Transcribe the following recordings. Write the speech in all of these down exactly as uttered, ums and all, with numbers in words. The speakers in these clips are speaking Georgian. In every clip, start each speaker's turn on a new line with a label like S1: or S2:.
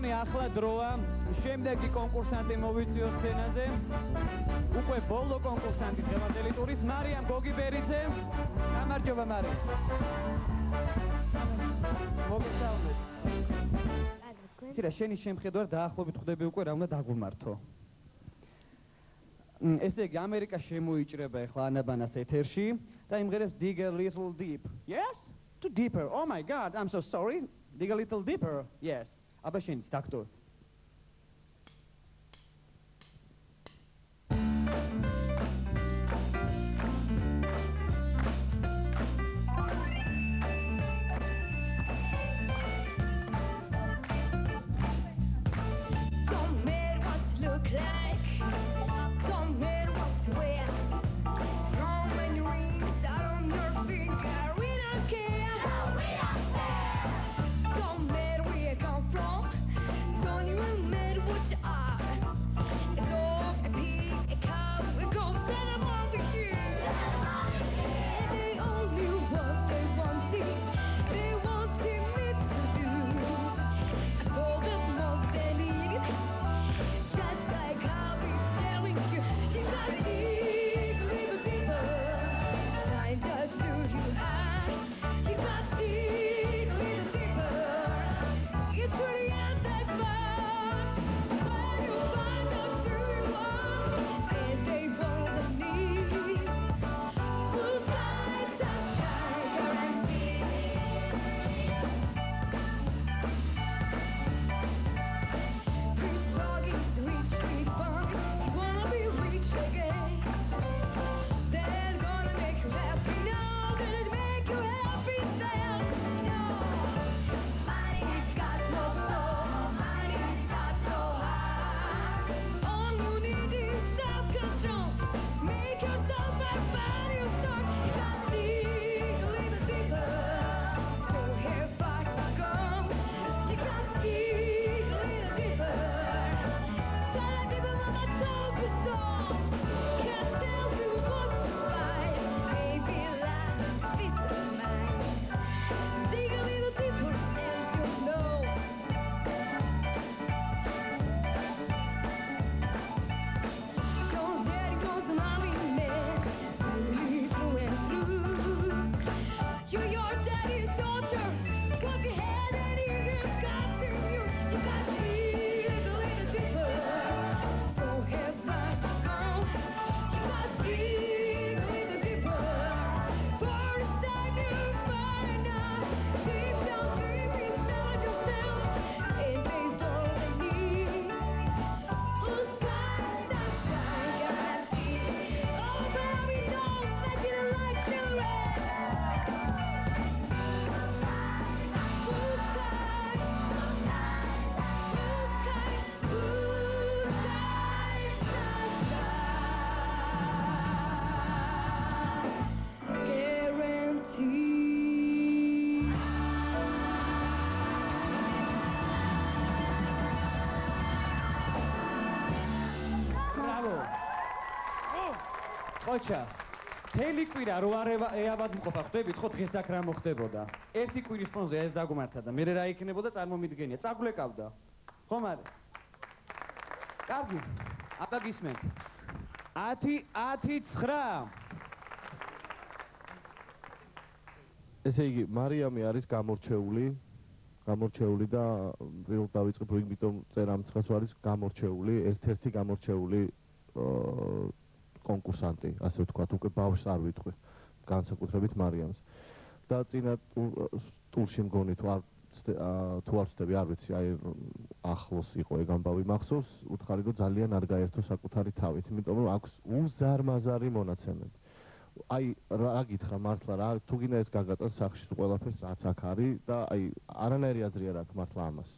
S1: მეგობრებო, ახლა დროა შემდეგი კონკურსანტი მოვიწვიოს სცენაზე. უკვე ბოლო კონკურსანტი დღევანდელი ტურის მარიამ გოგიბერიძე. გამარჯობა მარიამ. მოგესალმებით. ცირა შენი შემხედვარ დაახლოებით ხვდები უკვე რა უნდა დაგვმართო. ესე იგი ამერიკა შემოიჭრება ახლა ana-banas ეთერში და იმღერებს dig a little deep. Yes? To deeper. Oh my god, I'm so sorry. Dig a little deeper. Yes. აბა შენიც დაგტოვე. ოჩა თელი კვირა რო არ ეავადმყოფა ხვდებით ხო დღეს აქ რა მოხდებოდა ერთი კვირის ფონზე ეს დაგმართა და მე რა იქნებოდა წარმომიდგენია წაგვლეკავდა ხო მარე კარგი აბა გისმენთ ათი ათი ცხრა
S2: ესე იგი მარიამი არის გამორჩეული გამორჩეული და რეალ დავიწყებ იმიტომ წერა მცხას არის გამორჩეული ერთ-ერთი გამორჩეული კონკურსანტი, ასე ვთქვათ, უკვე ბავშვს არ ვიტყვი, განსაკუთრებით მარიამს. და წინა ტურში მგონი თუ არ თუ არ ვწდები, არ ვიცი, აი ახლოს იყო ეგ ამბავი მახსოვს, უთხარი რომ ძალიან არ გაერთო საკუთარი თავით, იმიტომ რომ აქვს უზარმაზარი მონაცემები. აი რა გითხრა მართლა რა, თუ გინდა ეს გაგატან სახში ყველაფერს რაც აქ არის და აი არანაირი აზრი არ აქვს მართლა ამას.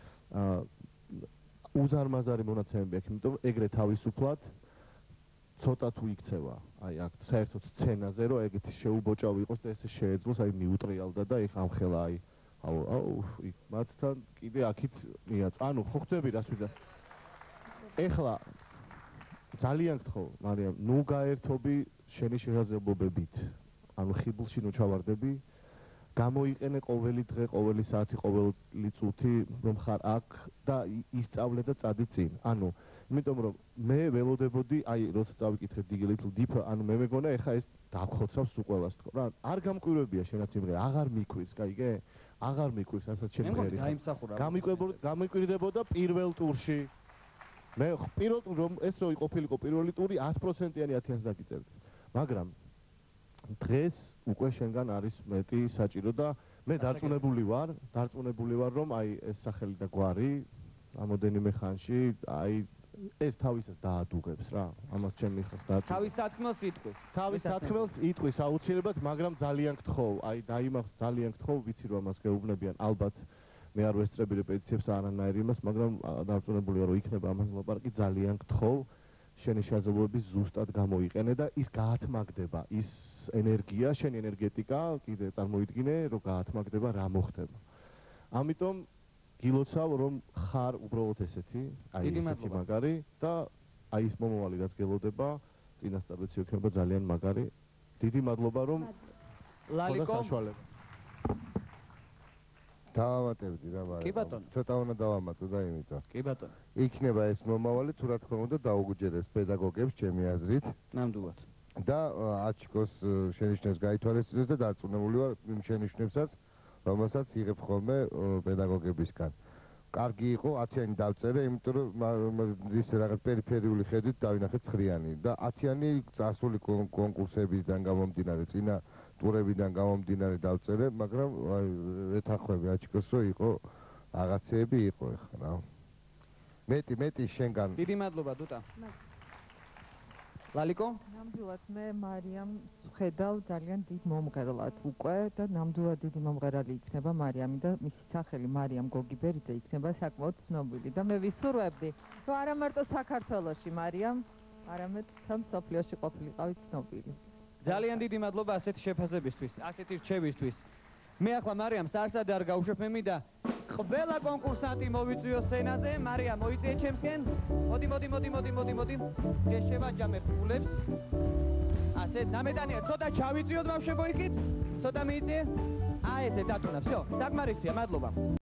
S2: უზარმაზარი მონაცემები აქვს, იმიტომ ეგრე თავისუფლად ცოტა თუ იქცევა, აი აქ საერთოდ სცენაზე რომ ეგეთი შეუბოჭავი იყოს და ესე შეეძლოს, აი მიუტრიალდა და ეხ ამხელა აი აუ აუ იქ მათთან კიდე აქით მიაწ. ანუ ხო ხვდები რას ვიდა. ეხლა ძალიან გთხოვ, მარიამ, ნუ გაერთობი შენი შესაძლებლობებით. ანუ ხიბლში ნუ ჩავარდები გამოიყენე ყოველი დღე, ყოველი საათი, ყოველი წუთი, რომ ხარ აქ და ისწავლე და წადი წინ. ანუ, იმიტომ რომ მე ველოდებოდი, აი, როცა წავიკითხე დილით, დიფ, ანუ მე მეგონა ეხა ეს დაგხოცავს უყველას თქო რა. არ გამკვირვებია შენაც იმღერა, აღარ მიქვრის, კაიგე? აღარ მიქვრის, ასაც შემღერი. გამიკვირდებოდა პირველ ტურში. მე პირველ ტურში რომ ეს რო იყოფილიყო პირველი ტური one hundred percent-იანი ათიანს დაგიწერდი. მაგრამ დღეს უკვე შენგან არის მეტი საჭირო და მე დარწმუნებული ვარ, დარწმუნებული ვარ რომ აი ეს სახელი და გვარი რამოდენიმე ხანში აი ეს თავისას დაადუღებს რა. ამას ჩემ მიხას დააჭირა.
S1: თავის სათქმელს იტყვის.
S2: თავის სათქმელს იტყვის აუცილებლად, მაგრამ ძალიან გთხოვ, აი დაიმახ ძალიან გთხოვ, ვიცი რომ ამას გეუბნებიან ალბათ მე არ ვესწრები რეპეტიციებს არანაირი იმას, მაგრამ დარწმუნებული ვარ რომ იქნება ამას ლაპარაკი, ძალიან გთხოვ შენი შესაძლებლობები ზუსტად გამოიყენე და ის გაათმაგდება, ის ენერგია, შენი ენერგეტიკა კიდე წარმოიდგინე, რომ გაათმაგდება რა მოხდება. ამიტომ გილოცავ რომ ხარ უბრალოდ ესეთი, აი ესეთი მაგარი და აი ის მომავალი რაც გელოდება, წინასწარიც იქნება ძალიან მაგარი. დიდი მადლობა რომ
S1: ლალიკო
S3: დავამატებდი რა მაგრამ.
S1: კი ბატონო.
S3: ცოტა უნდა დავამატო და იმიტომ.
S1: კი ბატონო.
S3: იქნება ეს მომავალი თუ რა თქმა უნდა დაუგუჯერეს პედაგოგებს ჩემი აზრით.
S1: ნამდვილად.
S3: და აჩკოს შენიშვნებს გაითვალისწინოს და დარწმუნებული ვარ იმ შენიშვნებსაც რომელსაც იღებ ხოლმე პედაგოგებისგან. კარგი იყო ათიანი დავწერე, იმიტომ რომ ის რაღაც პერიფერიული ხედვით დავინახე ცხრიანი და ათიანი წასული კონკურსებიდან გამომდინარე, წინა ტურებიდან გამომდინარე დავწერე, მაგრამ ეთახვები აჩკოს რომ იყო რაღაცეები იყო ეხლა რა. მეტი მეტი შენგან.
S1: დიდი მადლობა დუტა. ლალიკო?
S4: ნამდვილად მე მარიამს ვხედავ ძალიან დიდ მომღერლად უკვე და ნამდვილად დიდი მომღერალი იქნება მარიამი და მისი სახელი მარიამ გოგიბერიძე იქნება საკმაოდ ცნობილი და მე ვისურვებდი რომ არა მარტო საქართველოში მარიამ, არამედ მთელ მსოფლიოში ყოფილიყავი ცნობილი.
S1: ძალიან დიდი მადლობა ასეთი შეფასებისთვის, ასეთი რჩევისთვის. მე ახლა მარიამს არსად არ გავუშვებ, მე მინდა ყველა კონკურსანტი მოვიწვიო სცენაზე. მარიამ მოიწიე ჩემსკენ. მოდი, მოდი, მოდი, მოდი, მოდი, მოდი. გეშევაჯამებ ფულებს. ასე ნამეტანია, ცოტა ჩავიწიოთ ბავშვებო იქით. ცოტა მიიწიე. აი ესე დატონა, всё. საკმარისია, მადლობა.